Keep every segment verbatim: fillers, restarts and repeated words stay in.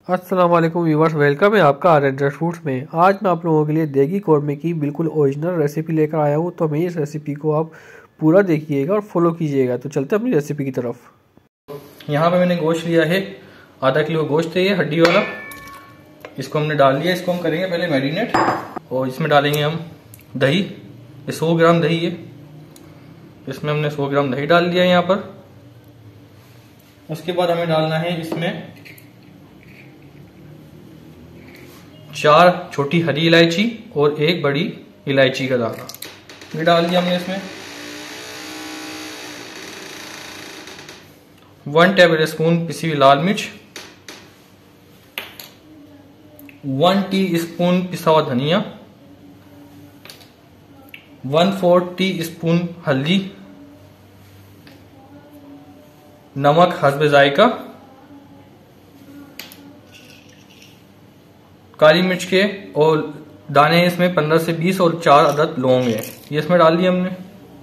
अस्सलाम वालेकुम viewers, welcome है आपका आर एन फूड्स में। आज मैं आप लोगों के लिए देगी कौरमे की बिल्कुल ओरिजिनल रेसिपी लेकर आया हूँ। तो हमें इस रेसिपी को आप पूरा देखिएगा और फॉलो कीजिएगा। तो चलते हैं अपनी रेसिपी की तरफ। यहाँ पे मैंने गोश्त लिया है, आधा किलो गोश्त है ये हड्डी वाला। इसको हमने डाल लिया। इसको हम करेंगे पहले मैरिनेट और इसमें डालेंगे हम दही। ये सौ ग्राम दही है, इसमें हमने सौ ग्राम दही डाल दिया यहाँ पर। उसके बाद हमें डालना है इसमें चार छोटी हरी इलायची और एक बड़ी इलायची का दाना, ये डाल दिया हमने इसमें। वन टेबल स्पून पिसी हुई लाल मिर्च, वन टी स्पून पिसा हुआ धनिया, वन फोर्थ टी स्पून हल्दी, नमक हस्बे जायका, काली मिर्च के और दाने इसमें पंद्रह से बीस और चार अदद लौंग है, ये इसमें डाल दिया हमने।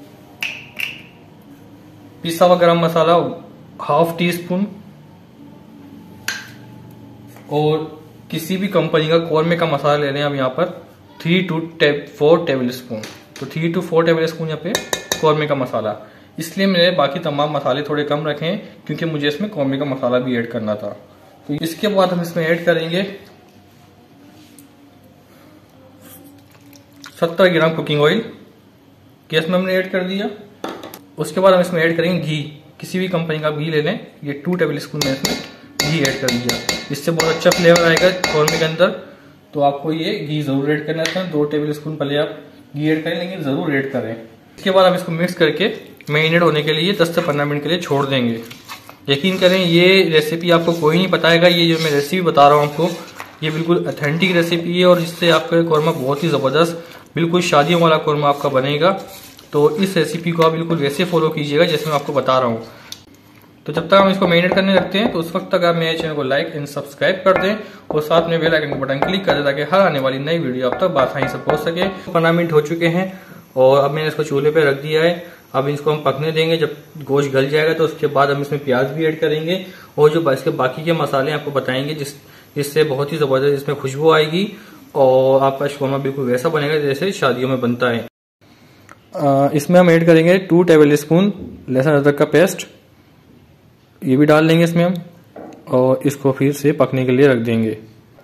पिसा हुआ गरम मसाला हाफ टी स्पून और किसी भी कंपनी का कौरमे का मसाला ले रहे हैं हम यहाँ पर three two four tablespoon. तो three two four tablespoon यहाँ पे कौरमे का मसाला, इसलिए मैंने बाकी तमाम मसाले थोड़े कम रखे हैं क्योंकि मुझे इसमें कौरमे का मसाला भी ऐड करना था। तो इसके बाद हम इसमें ऐड करेंगे सत्तर ग्राम कुकिंग ऑयल, गैस में हमने ऐड कर दिया। उसके बाद हम इसमें ऐड करेंगे घी, किसी भी कंपनी का घी ले लें। ये टू टेबल स्पून में इसमें घी ऐड कर दिया, इससे बहुत अच्छा फ्लेवर आएगा कौरमे के अंदर। तो आपको ये घी जरूर ऐड करना है। दो टेबल स्पून पहले आप घी ऐड करें, लेकिन जरूर ऐड करें। इसके बाद हम इसको मिक्स करके मैरिनेट होने के लिए दस से पंद्रह मिनट के लिए छोड़ देंगे। यकीन करें ये रेसिपी आपको कोई नहीं बताएगा, ये जो मैं रेसिपी बता रहा हूँ आपको, ये बिल्कुल ऑथेंटिक रेसिपी है और इससे आपका कौरमा बहुत ही जबरदस्त बिल्कुल शादियों वाला कौरमा आपका बनेगा। तो इस रेसिपी को आप बिल्कुल वैसे फॉलो कीजिएगा जैसे मैं आपको बता रहा हूँ। तो जब तक हम इसको मैरिनेट करने लगते हैं तो उस वक्त तक आप मेरे चैनल को लाइक एंड सब्सक्राइब कर दें और साथ में बेल आइकन का बटन क्लिक कर दें ताकि हर आने वाली नई वीडियो आप तक आसानी से पहुंच सके। पंद्रह मिनट हो चुके हैं और अब मैंने इसको चूल्हे पे रख दिया है। अब इसको हम पकने देंगे। जब गोश्त गल जाएगा तो उसके बाद हम इसमें प्याज भी ऐड करेंगे और जो इसके बाकी के मसाले आपको बताएंगे जिस जिससे बहुत ही जबरदस्त इसमें खुशबू आएगी और आपका कौरमा बिल्कुल वैसा बनेगा जैसे शादियों में बनता है। आ, इसमें हम ऐड करेंगे टू टेबल स्पून लहसुन अदरक का पेस्ट, ये भी डाल लेंगे इसमें हम और इसको फिर से पकने के लिए रख देंगे।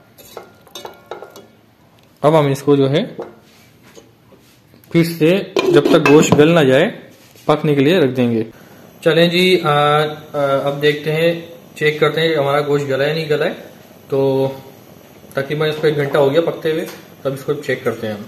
अब हम इसको जो है फिर से जब तक गोश्त गल ना जाए पकने के लिए रख देंगे। चलें जी, आ, आ, अब देखते हैं, चेक करते हैं हमारा गोश्त गला है नहीं गला है। तो तकरीबन इसको एक घंटा हो गया पकते हुए, तब इसको चेक करते हैं हम।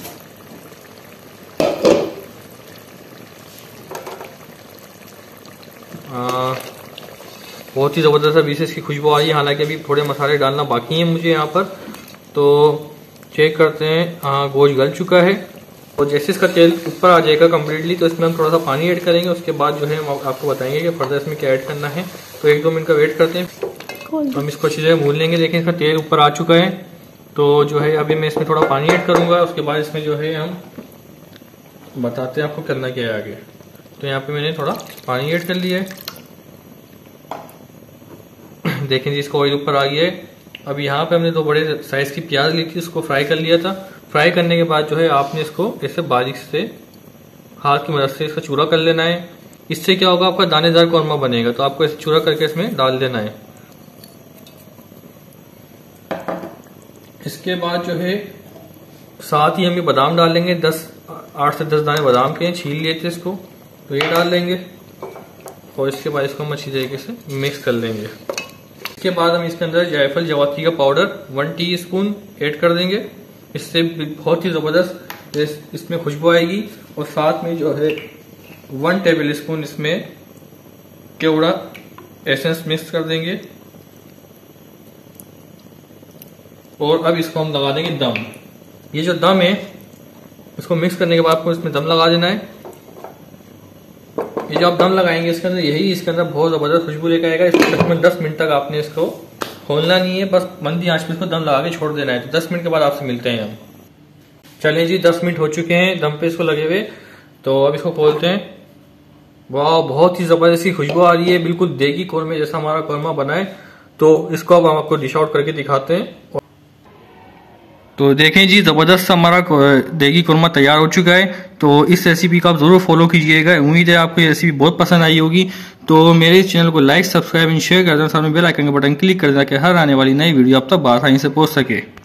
आ, बहुत ही ज़बरदस्त अभी से इसकी खुशबू आ रही है। हालांकि अभी थोड़े मसाले डालना बाकी हैं मुझे यहाँ पर। तो चेक करते हैं, गोश्त गल चुका है और जैसे इसका तेल ऊपर आ जाएगा कम्प्लीटली तो इसमें हम थोड़ा सा पानी ऐड करेंगे। उसके बाद जो है हम आपको बताएंगे कि फर्दर इसमें क्या ऐड करना है। तो एक दो मिनट का वेट करते हैं, हम इसको अच्छी जगह भून लेंगे। लेकिन इसका तेल ऊपर आ चुका है तो जो है अभी मैं इसमें थोड़ा पानी ऐड करूंगा। उसके बाद इसमें जो है हम बताते हैं आपको करना क्या है आगे। तो यहाँ पे मैंने थोड़ा पानी ऐड कर लिया है। देखें जी, इसका ऑयल ऊपर आ गया है। अब यहाँ पे हमने दो बड़े साइज की प्याज ली थी, उसको फ्राई कर लिया था। फ्राई करने के बाद जो है आपने इसको ऐसे बारीक से हाथ की मदद से इसका चूरा कर लेना है। इससे क्या होगा, आपका दानेदार कौरमा बनेगा। तो आपको ऐसे चूरा करके इसमें डाल देना है। इसके बाद जो है साथ ही हम ये बादाम डाल लेंगे, दस आठ से दस दाने बादाम के छील लिए थे इसको, तो ये डाल लेंगे और इसके बाद इसको हम अच्छी तरीके से मिक्स कर लेंगे। इसके बाद हम इसके अंदर जायफल जवात्री का powder one teaspoon add कर देंगे। इससे बहुत ही जबरदस्त इसमें खुशबू आएगी। और साथ में जो है वन टेबल स्पून इसमें केवड़ा एसेंस मिक्स कर देंगे और अब इसको हम लगा देंगे दम। ये जो दम है इसको मिक्स करने के बाद आपको इसमें दम लगा देना है। ये जो आप दम लगाएंगे इसके अंदर, यही इसके अंदर बहुत जबरदस्त खुशबू लेकर आएगा। इसको तकरीबन दस मिनट तक आपने इसको खोलना नहीं है, बस मंदी आंच पे इसको दम लगा के छोड़ देना है। तो दस मिनट के बाद आपसे मिलते हैं हम। चलें जी, दस मिनट हो चुके हैं दम पे इसको लगे हुए। तो अब इसको खोलते हैं। वाह, बहुत ही जबरदस्त खुशबू आ रही है, बिल्कुल देगी कौरमे जैसा हमारा कौरमा बना है। तो इसको अब हम आपको डिश आउट करके दिखाते हैं। तो देखें जी, जबरदस्त हमारा देगी कोरमा तैयार हो चुका है। तो इस रेसिपी को आप जरूर फॉलो कीजिएगा। उम्मीद है आपको ये रेसिपी बहुत पसंद आई होगी। तो मेरे इस चैनल को लाइक, सब्सक्राइब एंड शेयर कर देना, सामने बेल आइकन का बटन क्लिक कर देना कि हर आने वाली नई वीडियो आप तक आसानी से पहुंच सके।